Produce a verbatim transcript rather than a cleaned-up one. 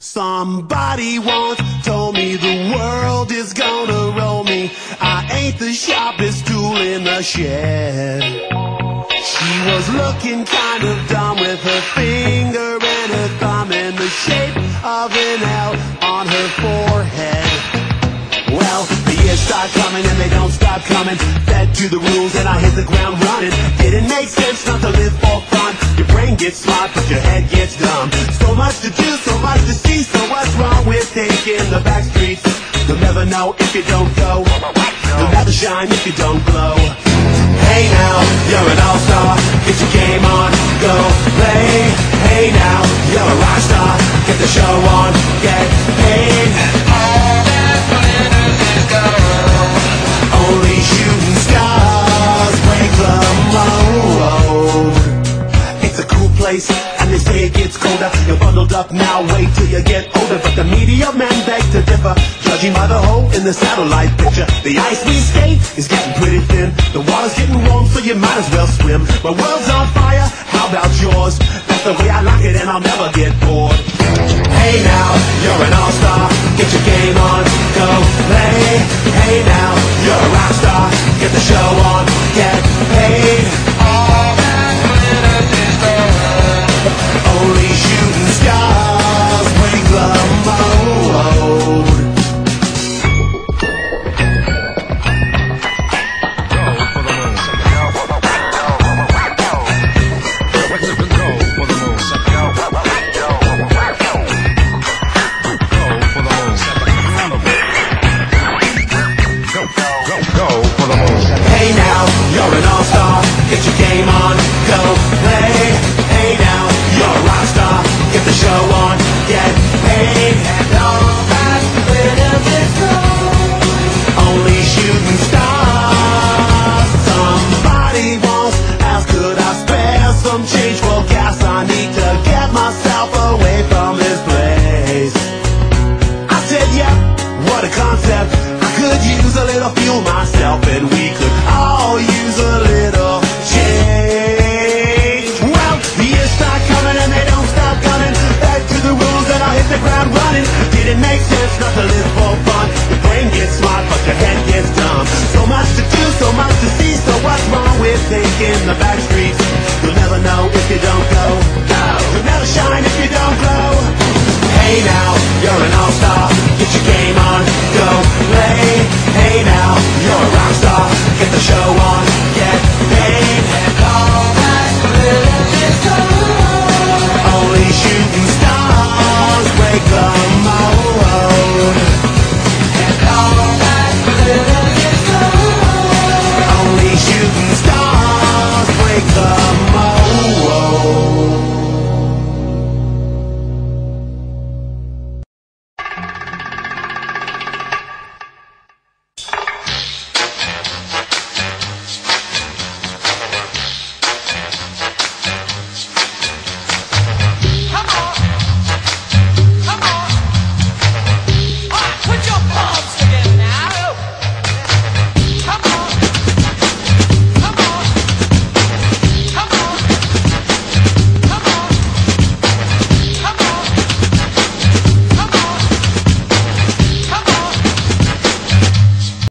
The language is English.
Somebody once told me the world is gonna roll me. I ain't the sharpest tool in the shed. She was looking kind of dumb with her finger and her thumb in the shape of an L on her forehead. Well, the years start coming and they don't stop coming. Fed to the rules and I hit the ground running. Didn't make sense not to live for fun. Your brain gets smart but your head gets dumb. So much to do, so much to see. So what's wrong with taking the back streets? You'll never know if you don't go. You'll never shine if you don't glow. Hey now, you're an all-star. Get your game on, go play. Hey now, you're a rock star. Get the show on, get paid. All that glitters is gold. Only shooting stars break the mold. It's a cool place, and they say it gets colder. You're bundled up now, wait till you get older. But the media men beg to differ, judging by the hole in the satellite picture. The ice we skate is getting pretty thin. The water's getting warm, so you might as well swim. My world's on fire, how about yours? That's the way I like it, and I'll never get bored. Hey now, you're an all-star. Get your game on, go play. Hey now, you're a rock star. Get the show on.